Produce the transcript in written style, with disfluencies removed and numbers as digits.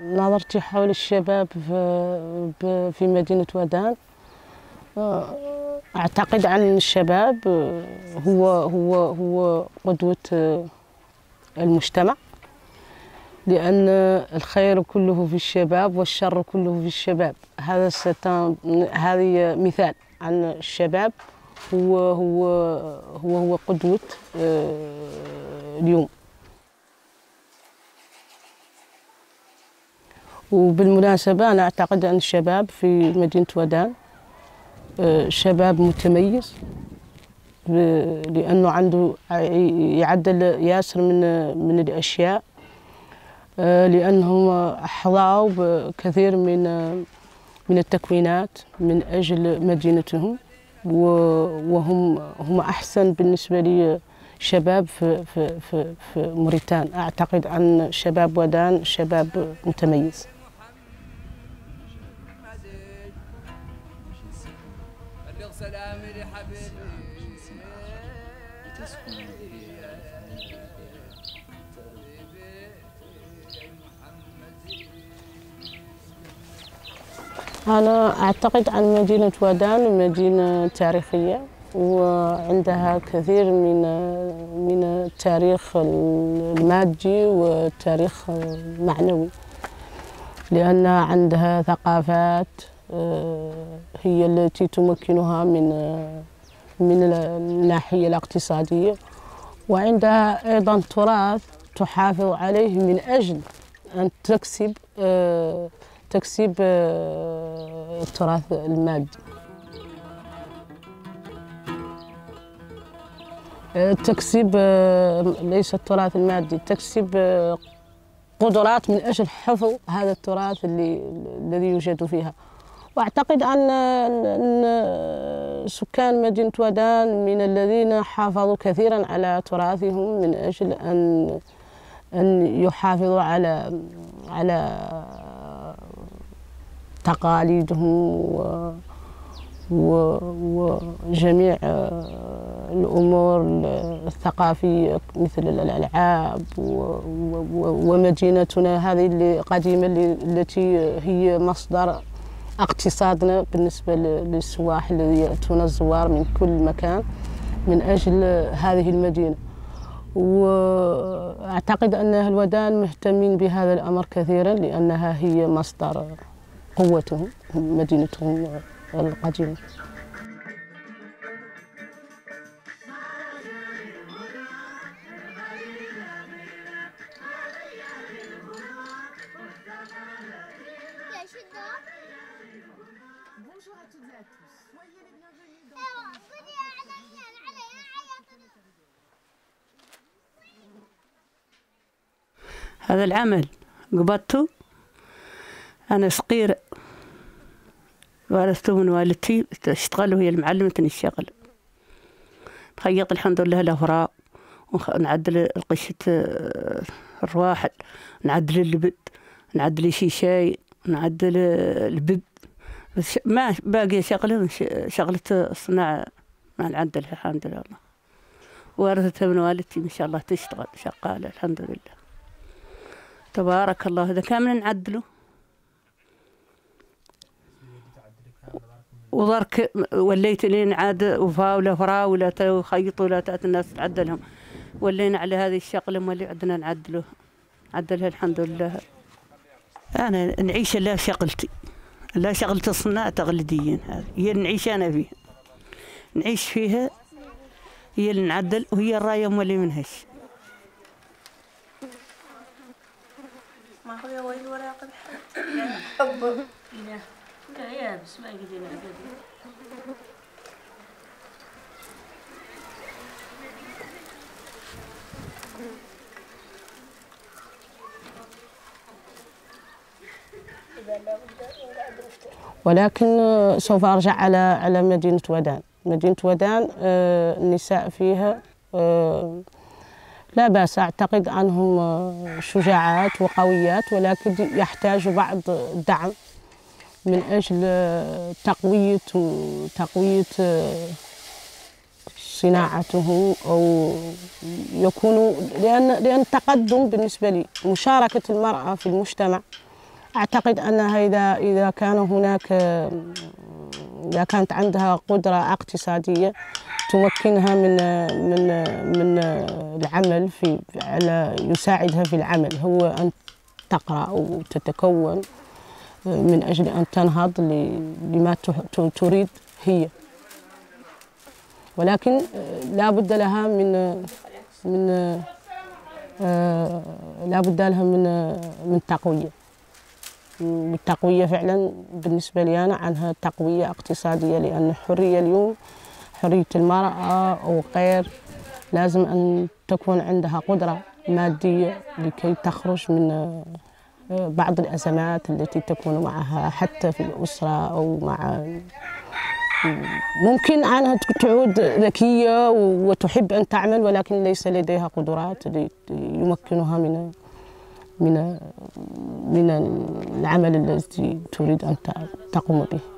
نظرتي حول الشباب في مدينة ودان، أعتقد أن الشباب هو قدوة المجتمع، لأن الخير كله في الشباب والشر كله في الشباب. هذه مثال عن الشباب، هو قدوة اليوم. وبالمناسبة أنا أعتقد أن الشباب في مدينة ودان شباب متميز، لأنه عنده يعدل ياسر من الأشياء، لأنهم أحظوا بكثير من التكوينات من أجل مدينتهم، وهم أحسن بالنسبة لي شباب في موريتان. أعتقد أن شباب ودان شباب متميز. أنا أعتقد أن مدينة ودان مدينة تاريخية، وعندها كثير من التاريخ المادي والتاريخ المعنوي، لأن عندها ثقافات هي التي تمكنها من الناحية الاقتصادية، وعندها أيضا تراث تحافظ عليه من أجل أن تكسب التراث المادي. تكسب ليس التراث المادي، تكسب قدرات من أجل حفظ هذا التراث الذي يوجد فيها. وأعتقد أن سكان مدينة ودان من الذين حافظوا كثيرا على تراثهم من أجل أن يحافظوا على تقاليدهم وجميع الأمور الثقافية مثل الألعاب، ومدينتنا هذه القديمة التي هي مصدر اقتصادنا بالنسبة للسواح الذي يأتون الزوار من كل مكان من أجل هذه المدينة. وأعتقد أن أهل ودان مهتمين بهذا الأمر كثيرا، لأنها هي مصدر قوتهم، مدينتهم القديمة. هذا العمل قبضته أنا صغيرة، ورثته من والدتي، اشتغل وهي المعلمة الشغل. نخيط الحمد لله الأوراق، ونعدل قشة الرواحل، نعدل اللبد، نعدل شيشاي، نعدل البب. بس ما باقي شغلة الصناعة ما نعدلها الحمد لله. ورثتها من والدتي ما شاء الله، تشتغل شغالة الحمد لله تبارك الله. هذا كامل نعدله، وضرك وليت لين عاد وفاولة فراولة وخيطوا لا تأتي الناس تعدلهم، ولينا على هذه الشغلة واللي عندنا نعدلها الحمد لله. أنا نعيش لا شغلتي، لا شغلة الصناعة تقليديين، هذه هي اللي نعيش أنا فيها، نعيش فيها، هي اللي نعدل، وهي الراية مولي منهش. ما هو وين وراق الحب لا يابس ما يقدر ولكن سوف أرجع على مدينة ودان. مدينة ودان النساء فيها لا بأس، أعتقد أنهم شجاعات وقويات، ولكن يحتاجوا بعض الدعم من أجل تقوية صناعتهم، أو يكونوا، لأن التقدم بالنسبة لي مشاركة المرأة في المجتمع أعتقد أنها إذا كان هناك إذا كانت عندها قدرة اقتصادية تمكنها من العمل على يساعدها في العمل، هو أن تقرأ وتتكون من أجل أن تنهض لما تريد هي، ولكن لا بد لها من تقوية. والتقوية فعلا بالنسبة لي أنا عنها تقوية اقتصادية، لأن الحرية اليوم حرية المرأة أو غير لازم أن تكون عندها قدرة مادية لكي تخرج من بعض الأزمات التي تكون معها حتى في الأسرة أو مع ممكن عنها تعود ذكية وتحب أن تعمل، ولكن ليس لديها قدرات يمكنها من العمل الذي تريد أن تقوم به.